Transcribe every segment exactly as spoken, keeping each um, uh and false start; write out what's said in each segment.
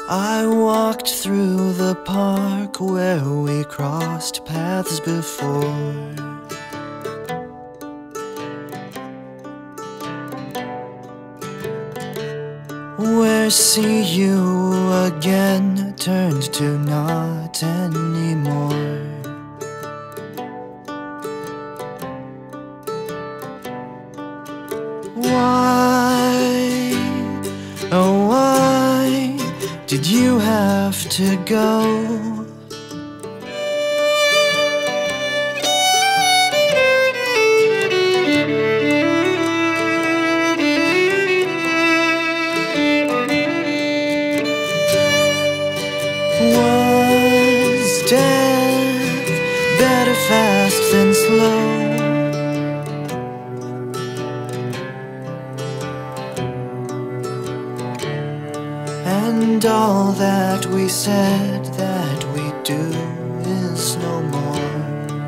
I walked through the park where we crossed paths before. Where see you again turned to not anymore. Why, oh why did you have to go? Was death better fast than slow? And all that we said that we do is no more.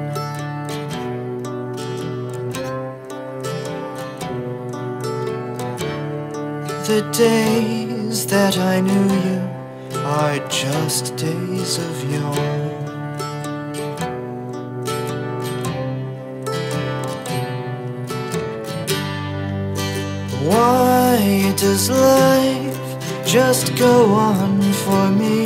The days that I knew you are just days of yore. Why does life just go on for me?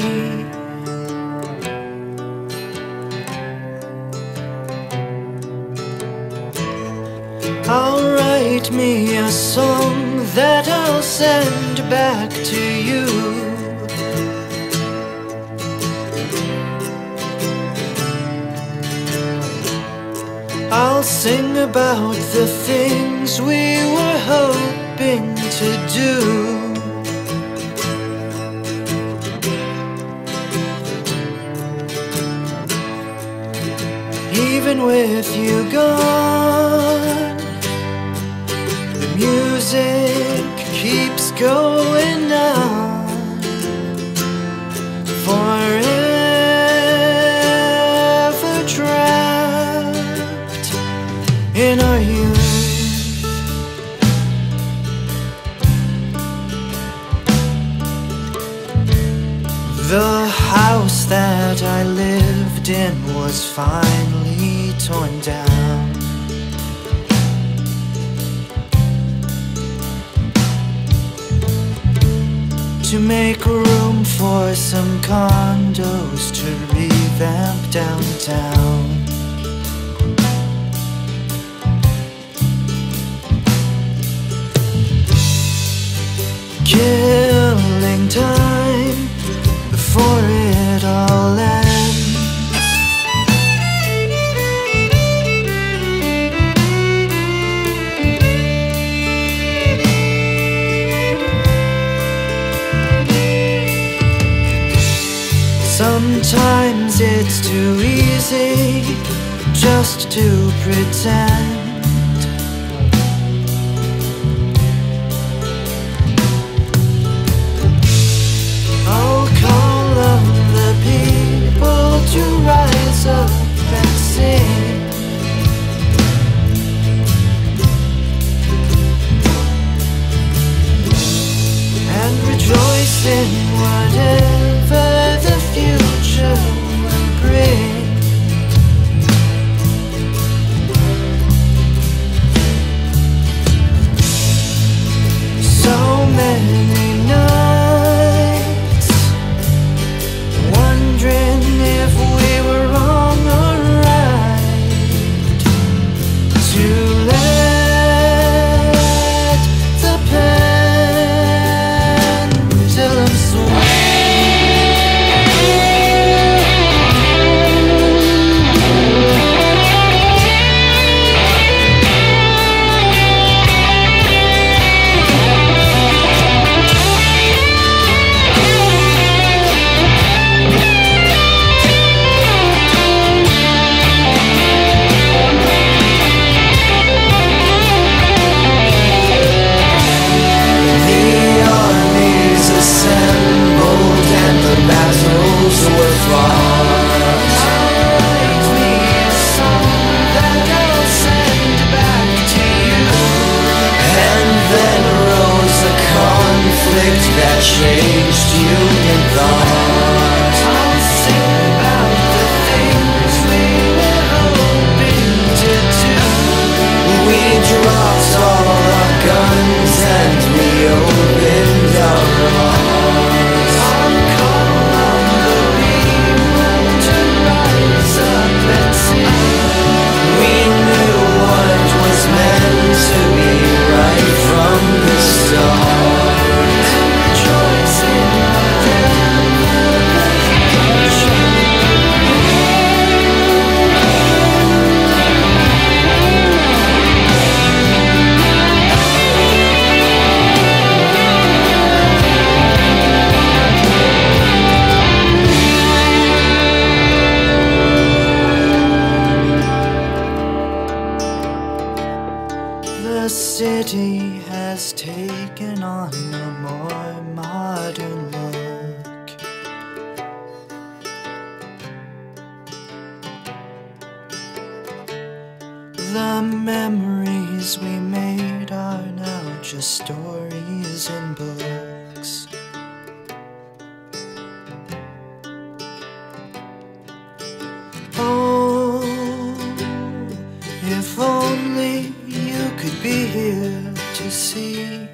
I'll write me a song that I'll send back to you. I'll sing about the things we were hoping to do. Even with you gone, the music keeps going on forever trapped in our youth. The house that I lived in was finally torn down. To make room for some condos to revamp downtown. Killing time before it all ends. Sometimes it's too easy just to pretend. I'll call on the people to rise up and sing. And rejoice in whatever the future will bring. So many nights wondering if we were wrong or the city has taken on a more modern look. The memories we made are now just stories in books. Oh, if only you could be here to see.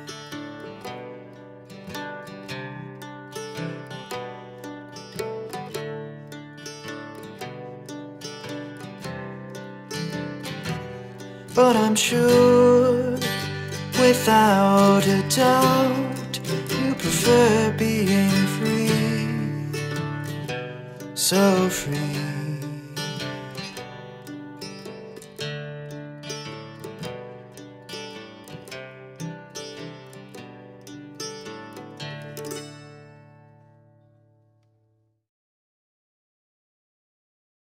But I'm sure, without a doubt, you prefer being free, so free.